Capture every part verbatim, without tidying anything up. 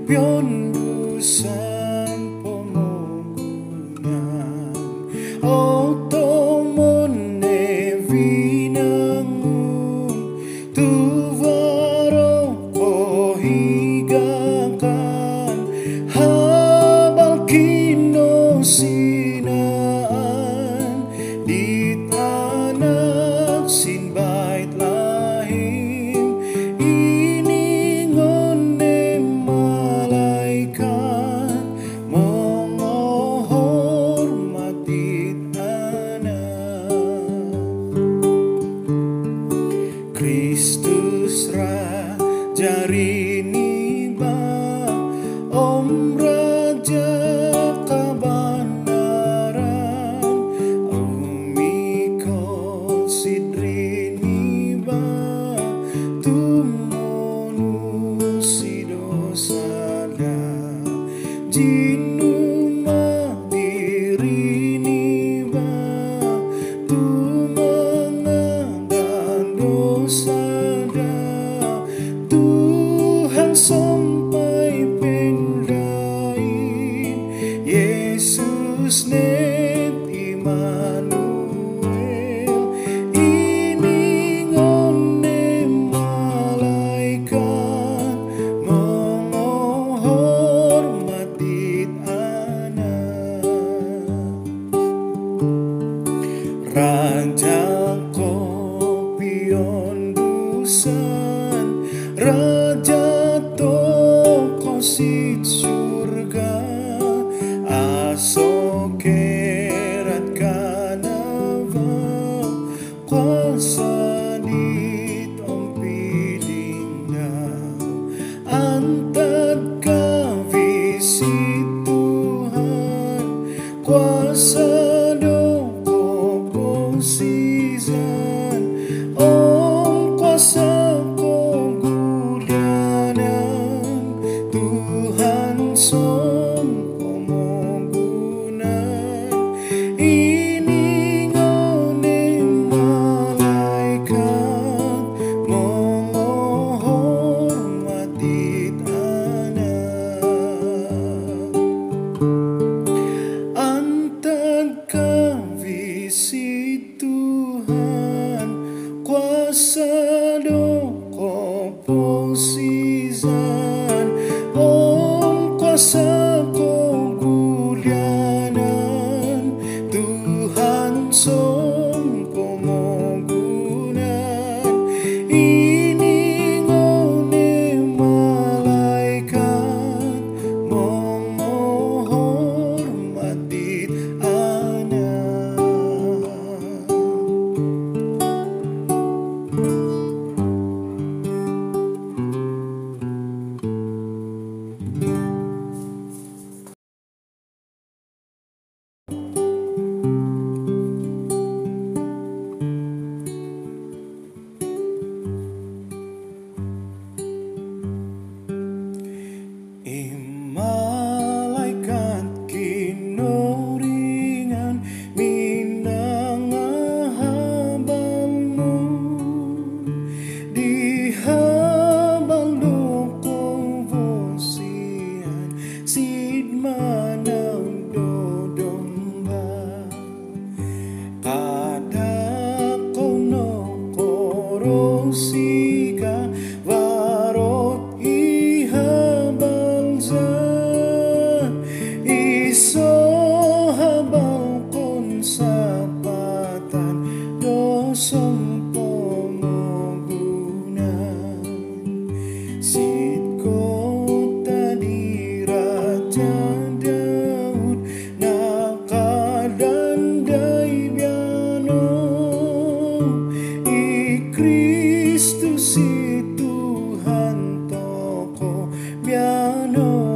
piondusan pomogungan otomone vinangun tuvaro kohigakan habal kino sinaan di tanah sin bait lahim ini ngone malaikat menghormati anak Kristus Raja Riniba Om Raja Kabanaran Umiko Sidriniba Tumonu Sidosada Jinuma Diriniba Tumangadan dosada Tuhan sampai pendain Yesus net Immanuel ini ngone malaikat menghormati anak Raja kopion dusan Raja toko sit surga aso kerat kanava kuasa dit ompi dingdau antad kavisi Tuhan kuasa doko konsizan om kuasa kogudanan Tuhan som pomogunan ini ngone malaikat menghormati anak antad kavisi Tuhan kuasa doko posizan om kuasa kogudanan Tuhan som pomogunan ini ngone malaikat menghormati anak Malaikat kinoringan minangahabalmu dihabal doko vosian sid manaw dodomba kadako no korosika varot iso habal kon sapatan dosong pomogunan sid kota di Raja Daud nakadandai biano i Kristus si Tuhan toko biano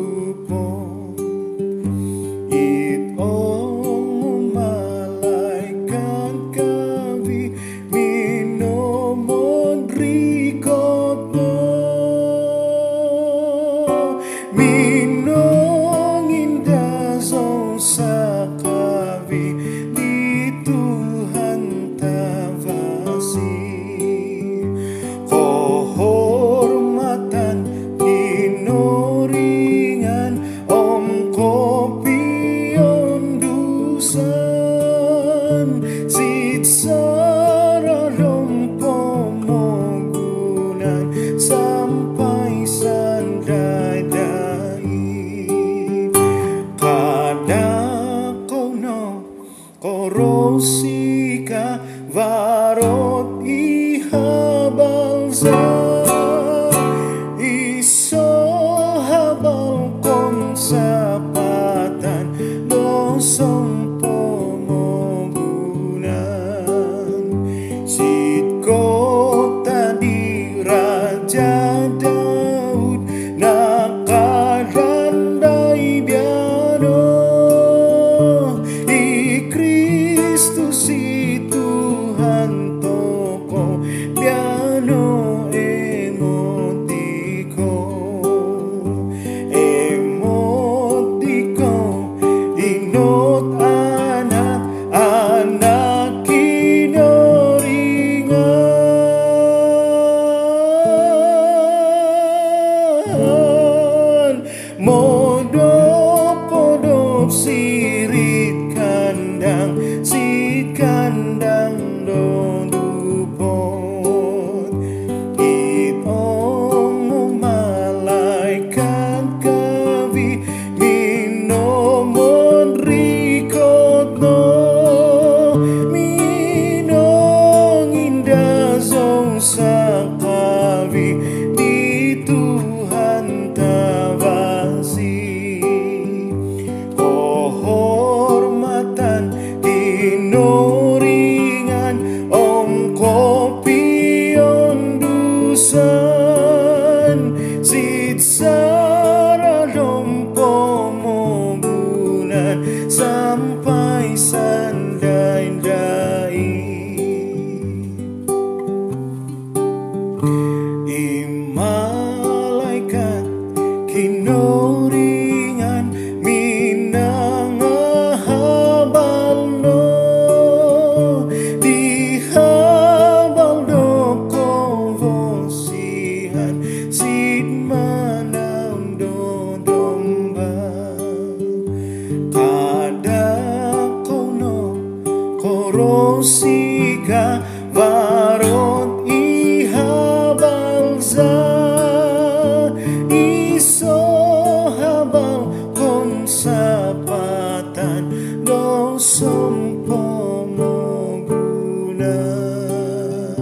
It all malaikat sit sararong pomogunan sampai sandai-dai kadako no korosika varot ihabalza iso habal kong sapatan dosong pomogunan sit kota di Raja Daud nakadandai biano di Kristus si Tuhan toko biano emotiko emotiko inot anak anak kinoringan modop-podop sirit kandang sit kandang dodupot itong malaikat kavi minomon rikot no minong indah zong sakavi di Tuhan tawasi kehormatan kinoringan om kopion dusan sit sararong pomogunan sampai sandai-dai imalaikat kinoringan minang habal no di habal do konvosihan sit manang do domba kadako no korosika varot ihabalza iso habal kon sapatan dosong pomogunan.